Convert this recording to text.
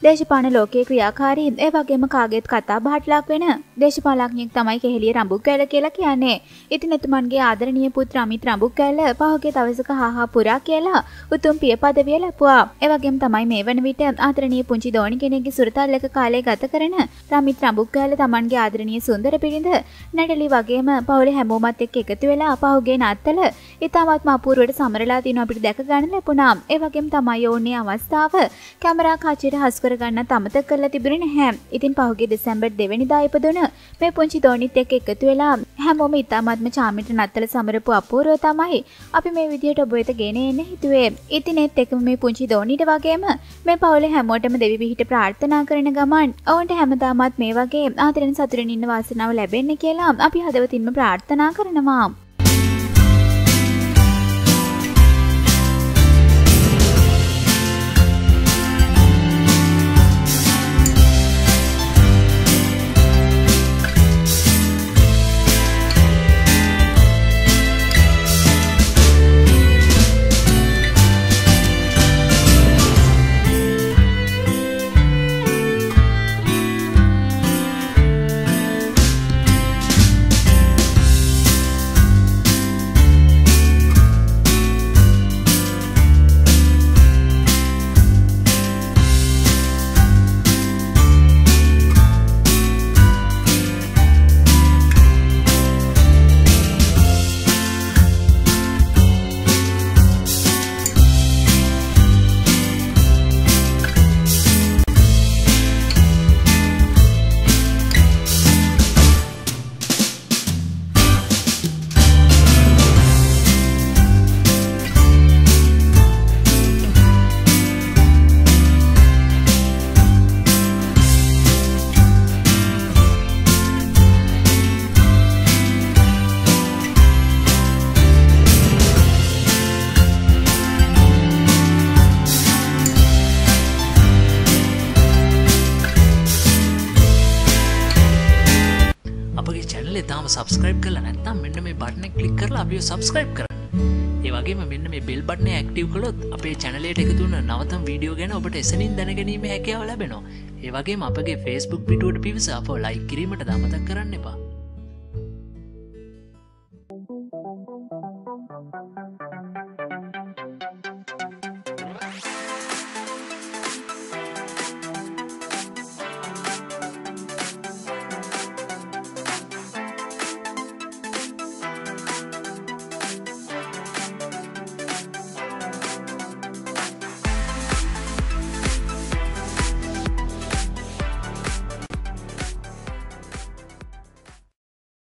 දේශපාලන ලෝකයේ ක්‍රියාකාරී ඒ වගේම කාගෙත් කතා බහට ලක් වෙන දේශපාලඥයෙක් තමයි කෙහෙලිය රඹුක්වැල්ල කියලා කියන්නේ. ඉතින් එතුමන්ගේ ආදරණීය පුත් රමිත් රඹුක්වැල්ල පහුගිය දවසක හාහා පුරා කියලා උතුම් පිය පදවිය ලැබුවා. ඒ වගේම තමයි මේ වන විට ආදරණීය පුංචි දෝණි කෙනෙක්ගේ සුරතල්ලක කාලය ගත කරන රමිත් රඹුක්වැල්ල තමන්ගේ ආදරණීය සුන්දර පිරිඳ නැටලි වගේම පවුලේ හැමෝමත් එක්ක එකතු වෙලා පහුගිය නත්තල ඉතාමත්ම අපූර්වවට සමරලා තිනු අපිට දැක ගන්න ලැබුණා. ඒ වගේම තමයි ඕනේ අවස්ථාව කැමරා කාචයට හසු කර ගන්නත් අමතක කරලා තිබුණේ නැහැ. ඉතින් පහුගිය දෙසැම්බර් 2 වෙනිදා ඉපදුන මේ පුංචි දෝණිත් එක්ක එකතු වෙලා හැමෝම ඉතාමත්ම චාමිට නත්තල සමරපු අපූර්ව තමයි අපි මේ විදියට ඔබ වෙත ගෙන එන්න හිතුවේ. ඉතින් ඒත් එක්කම මේ පුංචි දෝණිට වගේම මේ පවුලේ හැමෝටම දෙවි පිහිට ප්‍රාර්ථනා කරන ගමන් ඔවුන්ට හැමදාමත් මේ වගේ ආදරෙන් සතුටින් ඉන්න වාසනාව ලැබෙන්න කියලා අපි හදවතින්ම ප්‍රාර්ථනා කරනවා. subscribe කරලා නැත්නම් මෙන්න මේ බටන් එක ක්ලික් කරලා අපිව subscribe කරන්න. ඒ වගේම මෙන්න මේ bell button එක active කළොත් අපේ channel එකට එකතු වෙන නවතම වීඩියෝ ගැන ඔබට එසනින් දැනගැනීමේ හැකියාව ලැබෙනවා. ඒ වගේම අපගේ Facebook පිටුවට පිවිස අපව like කිරීමට අමතක කරන්න එපා.